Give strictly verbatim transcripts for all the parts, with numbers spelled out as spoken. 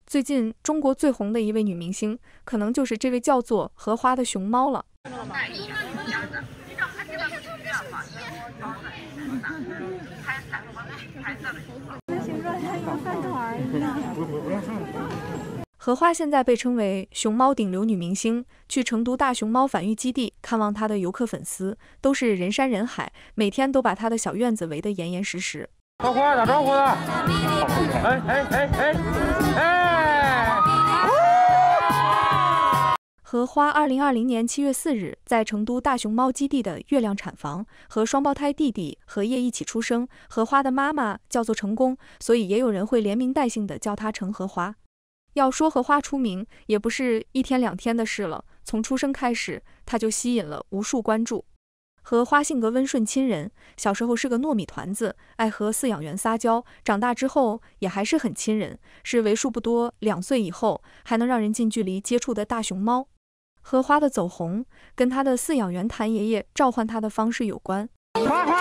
最近中国最红的一位女明星，可能就是这位叫做荷花的熊猫了。荷花现在被称为熊猫顶流女明星，去成都大熊猫繁育基地看望她的游客粉丝都是人山人海，每天都把她的小院子围得严严实实。 荷花打招呼的，哎哎哎哎哎！ 荷花二零二零年七月四日在成都大熊猫基地的月亮产房和双胞胎弟弟荷叶一起出生。荷花的妈妈叫做成功，所以也有人会连名带姓的叫她成荷花。要说荷花出名，也不是一天两天的事了。从出生开始，她就吸引了无数关注。荷花性格温顺亲人，小时候是个糯米团子，爱和饲养员撒娇，长大之后也还是很亲人，是为数不多两岁以后还能让人近距离接触的大熊猫。荷花的走红跟她的饲养员谭爷爷召唤她的方式有关。 花花，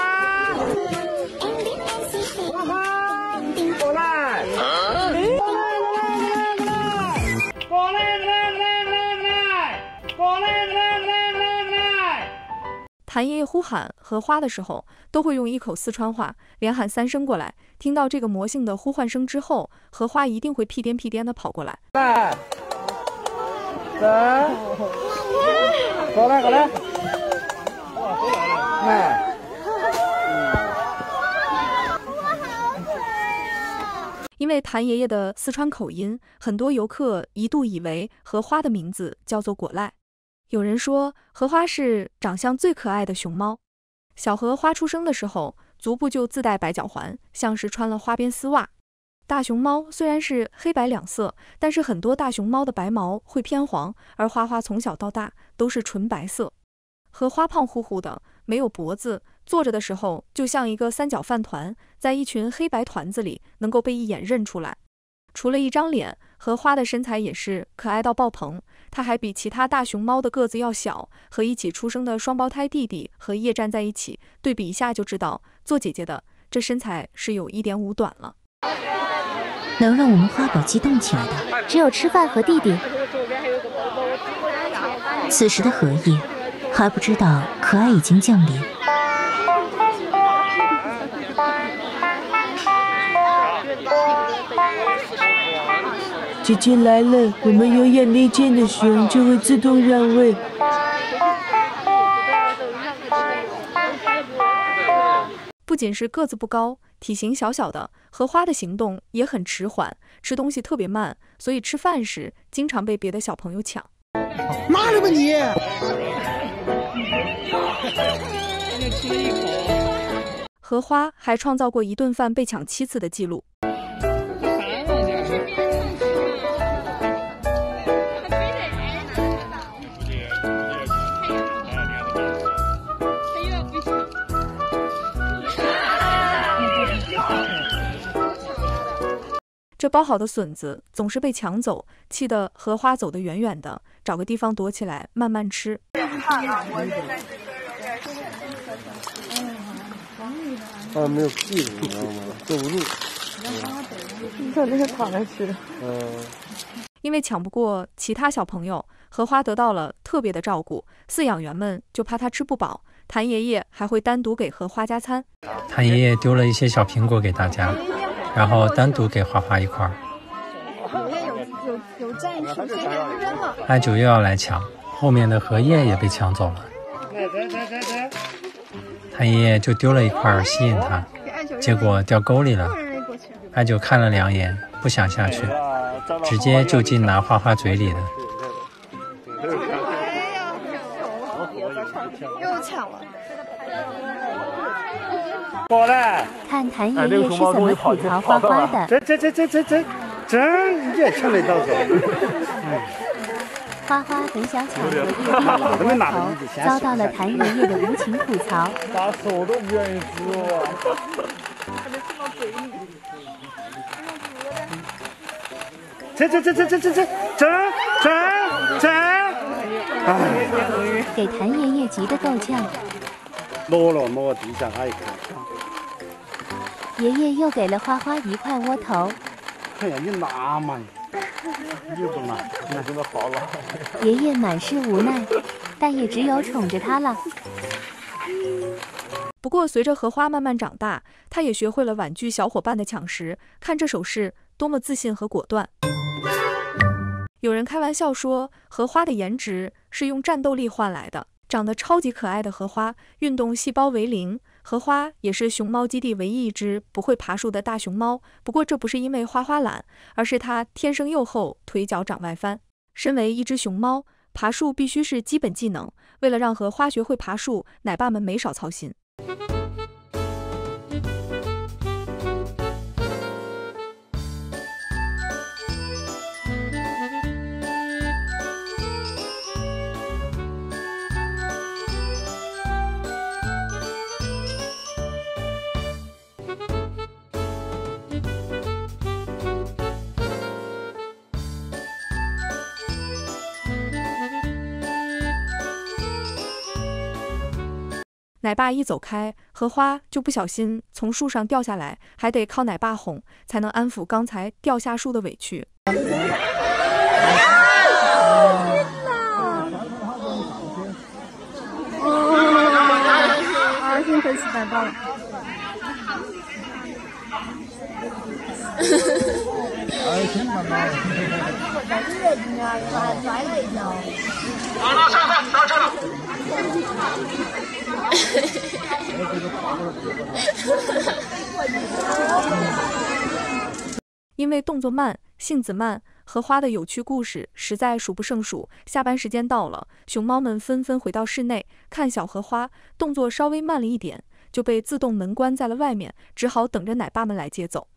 花花，过来！过来，过来，过来，过来，过来，过来，过来，过来！ 谭爷爷呼喊荷花的时候，都会用一口四川话，连喊三声过来。听到这个魔性的呼唤声之后，荷花一定会屁颠屁颠的跑过来。 来，来，过来，过来，来。 因为谭爷爷的四川口音，很多游客一度以为荷花的名字叫做果赖。有人说荷花是长相最可爱的熊猫。小荷花出生的时候，足部就自带白脚环，像是穿了花边丝袜。大熊猫虽然是黑白两色，但是很多大熊猫的白毛会偏黄，而花花从小到大都是纯白色。荷花胖乎乎的，没有脖子，坐着的时候就像一个三角饭团，在一群黑白团子里能够被一眼认出来。除了一张脸，荷花的身材也是可爱到爆棚，它还比其他大熊猫的个子要小，和一起出生的双胞胎弟弟荷叶站在一起，对比一下就知道，做姐姐的这身材是有一点五短了。 能让我们花宝激动起来的，只有吃饭和弟弟。此时的荷叶还不知道可爱已经降临。 姐姐来了，我们有眼力见的熊就会自动让位。 不仅是个子不高，体型小小的，荷花的行动也很迟缓，吃东西特别慢，所以吃饭时经常被别的小朋友抢。 哪里吧你？ 荷花还创造过一顿饭被抢七次的记录。这包好的笋子总是被抢走，气得荷花走得远远的，找个地方躲起来慢慢吃。 啊，没有屁股，你知道吗？坐不住。 这这是躺着吃。 嗯。 因为抢不过其他小朋友，荷花得到了特别的照顾，饲养员们就怕它吃不饱，谭爷爷还会单独给荷花加餐。 谭爷爷丢了一些小苹果给大家，然后单独给花花一块儿。 有有有战术，谁给人扔了？ 艾九又要来抢，后面的荷叶也被抢走了。谭爷爷就丢了一块吸引他，结果掉沟里了。艾九看了两眼，不想下去，直接就近拿花花嘴里了。 又抢了。 过来， 看谭爷爷是怎么吐槽花花的。 这这这这这这这也抢得到手。 花花很想抢荷叶爷爷的窝头，遭到了谭爷爷的无情吐槽。 打手都不愿意吃哦。这这这这这这这这这这！ 给谭爷爷急得够呛。 落了落地下他一看。 爷爷又给了花花一块窝头。 哎呀，你拿嘛！ 又不嘛，那真的好了。 爷爷满是无奈，但也只有宠着它了。 不过随着荷花慢慢长大，他也学会了婉拒小伙伴的抢食。看这手势，多么自信和果断！有人开玩笑说，荷花的颜值是用战斗力换来的。长得超级可爱的荷花，运动细胞为零。荷花也是熊猫基地唯一一只不会爬树的大熊猫。不过这不是因为花花懒，而是它天生幼厚，腿脚长外翻。身为一只熊猫，爬树必须是基本技能。为了让荷花学会爬树，奶爸们没少操心。奶爸一走开，荷花就不小心从树上掉下来，还得靠奶爸哄，才能安抚刚才掉下树的委屈。 啊，幸亏是奶爸了。 哎，真妈妈！ 好了，上车，上车了。 因为动作慢、性子慢，荷花的有趣故事实在数不胜数。下班时间到了，熊猫们纷纷回到室内，看小荷花动作稍微慢了一点，就被自动门关在了外面，只好等着奶爸们来接走。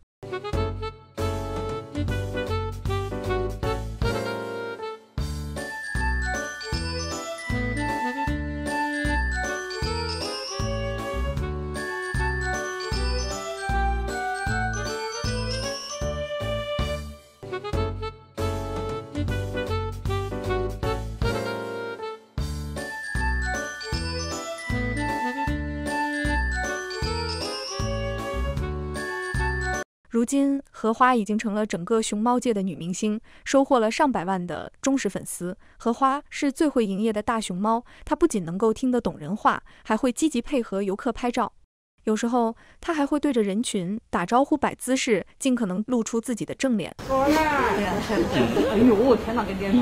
如今，荷花已经成了整个熊猫界的女明星，收获了上百万的忠实粉丝。荷花是最会营业的大熊猫，它不仅能够听得懂人话，还会积极配合游客拍照。有时候，它还会对着人群打招呼、摆姿势，尽可能露出自己的正脸。 哎呦，天哪，给点！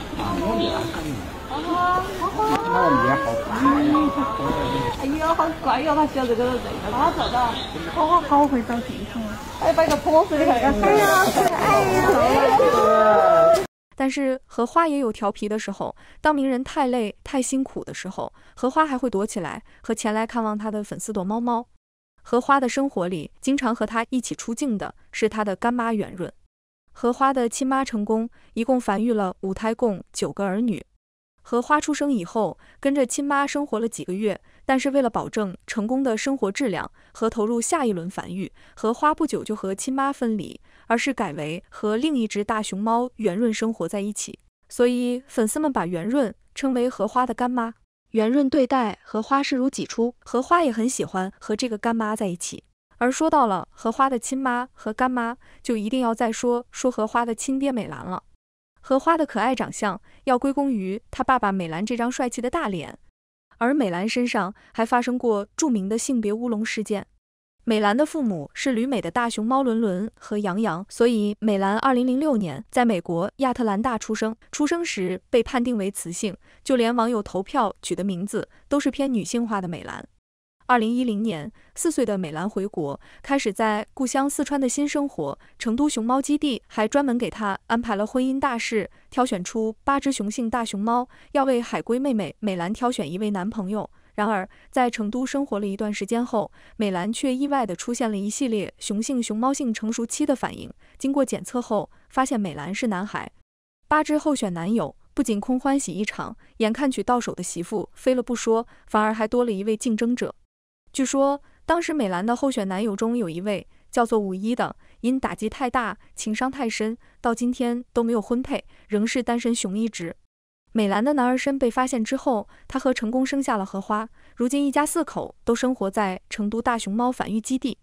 花花， 那脸好可爱呀！ 哎呦，好乖哟，他笑这个这个。他找到， 花花好会找地方啊！ 哎，摆个 pose 你看。 哎呀，可爱呀！ 但是荷花也有调皮的时候，当鸣人太累、太辛苦的时候，荷花还会躲起来，和前来看望他的粉丝躲猫猫。荷花的生活里，经常和他一起出镜的是他的干妈圆润。荷花的亲妈成功，一共繁育了五胎，共九个儿女。荷花出生以后，跟着亲妈生活了几个月，但是为了保证成功的生活质量和投入下一轮繁育，荷花不久就和亲妈分离，而是改为和另一只大熊猫圆润生活在一起。所以粉丝们把圆润称为荷花的干妈。圆润对待荷花视如己出，荷花也很喜欢和这个干妈在一起。而说到了荷花的亲妈和干妈，就一定要再说说荷花的亲爹美兰了。荷花的可爱长相要归功于他爸爸美兰这张帅气的大脸，而美兰身上还发生过著名的性别乌龙事件。美兰的父母是旅美的大熊猫伦伦和杨洋，所以美兰二零零六年在美国亚特兰大出生，出生时被判定为雌性，就连网友投票取的名字都是偏女性化的美兰。二零一零年，四岁的美兰回国，开始在故乡四川的新生活。成都熊猫基地还专门给她安排了婚姻大事，挑选出八只雄性大熊猫，要为海龟妹妹美兰挑选一位男朋友。然而，在成都生活了一段时间后，美兰却意外地出现了一系列雄性熊猫性成熟期的反应。经过检测后，发现美兰是男孩。八只候选男友不仅空欢喜一场，眼看娶到手的媳妇飞了不说，反而还多了一位竞争者。据说，当时美兰的候选男友中有一位叫做五一的，因打击太大、情伤太深，到今天都没有婚配，仍是单身熊一只。美兰的男儿身被发现之后，她和成功生下了荷花，如今一家四口都生活在成都大熊猫繁育基地。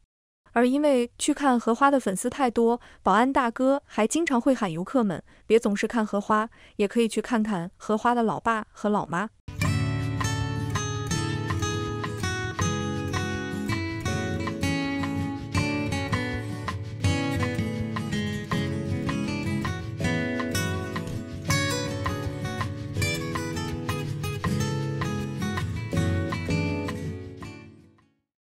而因为去看荷花的粉丝太多，保安大哥还经常会喊游客们别总是看荷花，也可以去看看荷花的老爸和老妈。